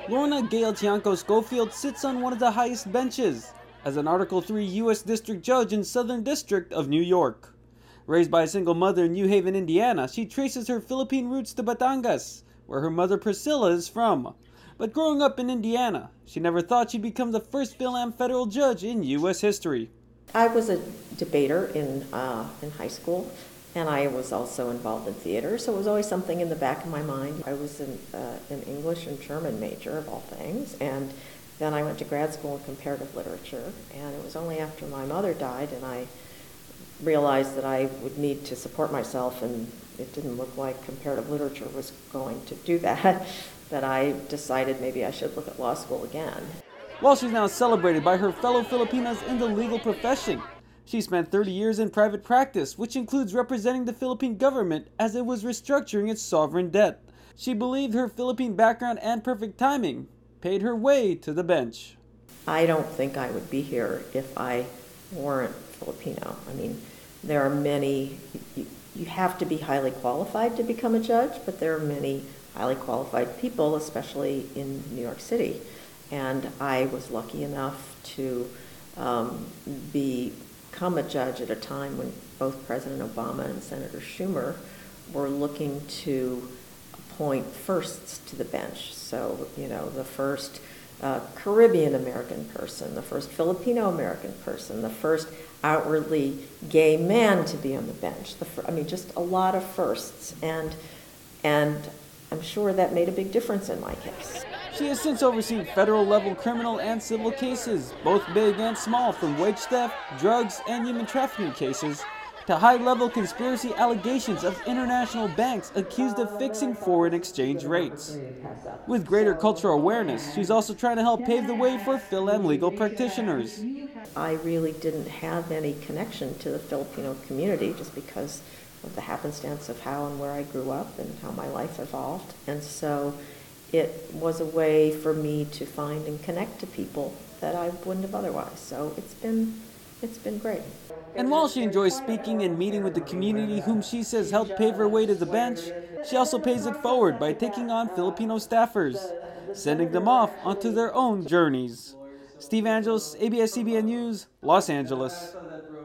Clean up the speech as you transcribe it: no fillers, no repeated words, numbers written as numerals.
Lorna Gail Tiangco Schofield sits on one of the highest benches as an Article 3 U.S. District Judge in Southern District of New York. Raised by a single mother in New Haven, Indiana, she traces her Philippine roots to Batangas, where her mother Priscilla is from. But growing up in Indiana, she never thought she'd become the first Fil-Am federal judge in U.S. history. I was a debater in high school, and I was also involved in theater, so it was always something in the back of my mind. I was an English and German major, of all things, and then I went to grad school in comparative literature, and it was only after my mother died and I realized that I would need to support myself, and it didn't look like comparative literature was going to do that, that I decided maybe I should look at law school again. While she's now celebrated by her fellow Filipinas in the legal profession, she spent 30 years in private practice, which includes representing the Philippine government as it was restructuring its sovereign debt. She believed her Philippine background and perfect timing paid her way to the bench. I don't think I would be here if I weren't Filipino. I mean, there are many, you have to be highly qualified to become a judge, but there are many highly qualified people, especially in New York City. And I was lucky enough to become a judge at a time when both President Obama and Senator Schumer were looking to appoint firsts to the bench. So, you know, the first Caribbean American person, the first Filipino American person, the first outwardly gay man to be on the bench. Just a lot of firsts. And I'm sure that made a big difference in my case. She has since overseen federal-level criminal and civil cases, both big and small, from wage theft, drugs, and human trafficking cases, to high-level conspiracy allegations of international banks accused of fixing foreign exchange rates. With greater cultural awareness, she's also trying to help pave the way for Fil-Am legal practitioners. I really didn't have any connection to the Filipino community just because of the happenstance of how and where I grew up and how my life evolved. And so it was a way for me to find and connect to people that I wouldn't have otherwise. So it's been great. And while she enjoys speaking and meeting with the community whom she says helped pave her way to the bench, she also pays it forward by taking on Filipino staffers, sending them off onto their own journeys. Steve Angeles, ABS-CBN News, Los Angeles.